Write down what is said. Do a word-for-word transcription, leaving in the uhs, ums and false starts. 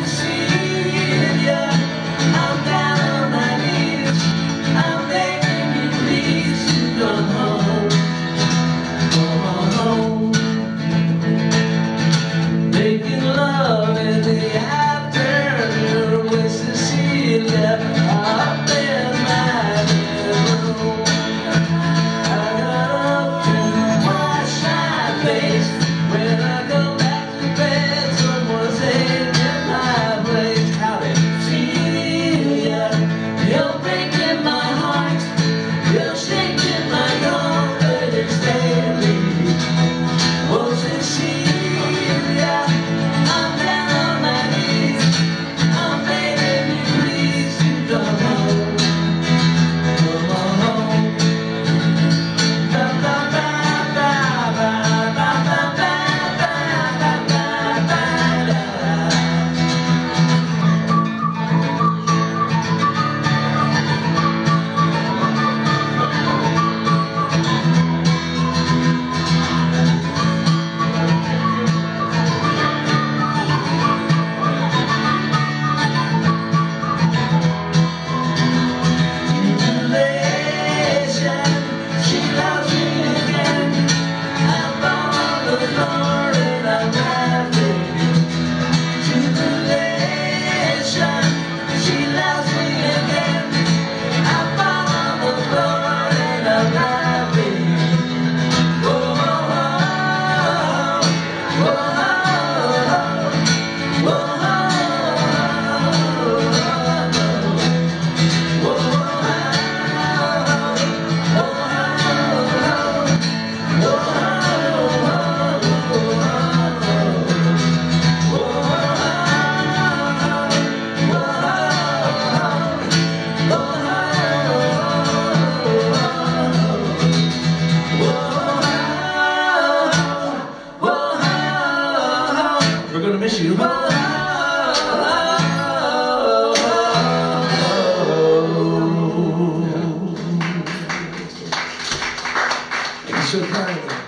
Cecilia, I'm down on my knees. I'm begging you please to come home. Come on home. Making love in the afternoon with Cecilia up in my bedroom. I got up to wash my face. When I go back to bed, someone said in my place, howdy, Cecilia, you're breaking my heart. You're shaking my confidence daily. Oh, Cecilia, I'm down on my knees. I'm begging you please to come home. Come on home. Ba ba ba ba ba ba ba ba ba ba ba ba da. She loves me again. I'm on the floor and I'm laughing. Jubilation. She loves me again. I'm on the floor and I'm laughing. Whoa, whoa, whoa, whoa. We're gonna miss you. Thank you so kindly.